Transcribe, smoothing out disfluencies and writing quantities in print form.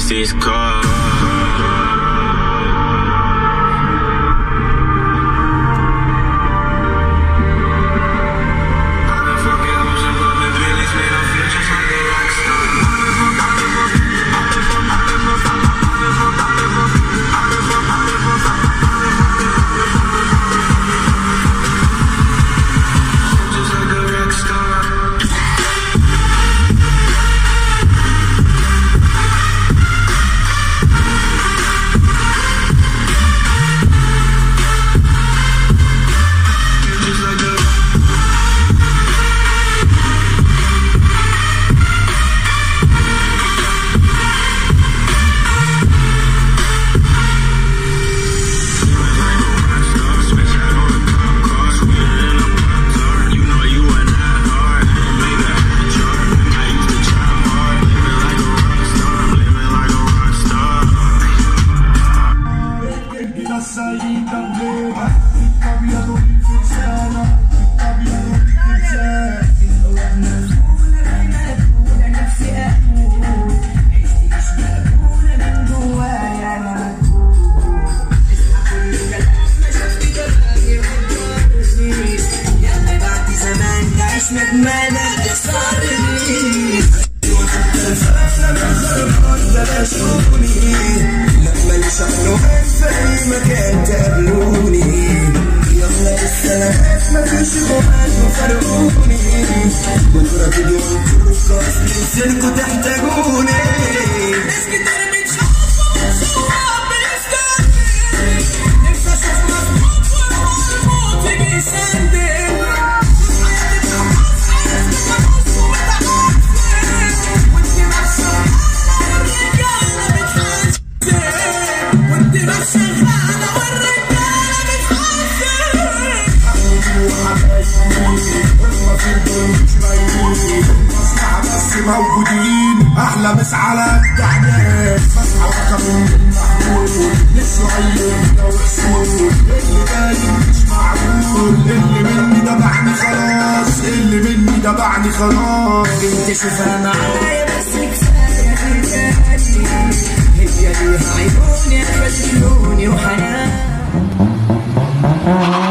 West East Coast. موجودين احلى مسا على التحديث بصحى رقم المحمول للصغير لو اصول اللي باين مش معقول اللي مني دبعني خلاص اللي مني دبعني خلاص انت شوفها معايا بس كفايه رجالي هي ليها عيوني خلوني وحنان